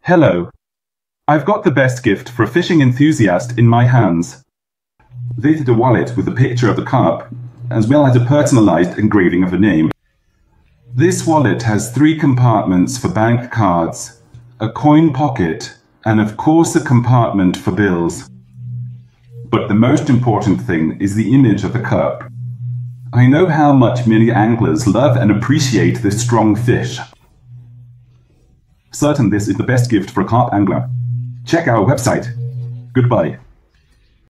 Hello. I've got the best gift for a fishing enthusiast in my hands. This is a wallet with a picture of the carp, as well as a personalized engraving of a name. This wallet has 3 compartments for bank cards, a coin pocket, and of course a compartment for bills. But the most important thing is the image of the carp. I know how much many anglers love and appreciate this strong fish. Certain this is the best gift for a carp angler. Check our website. Goodbye.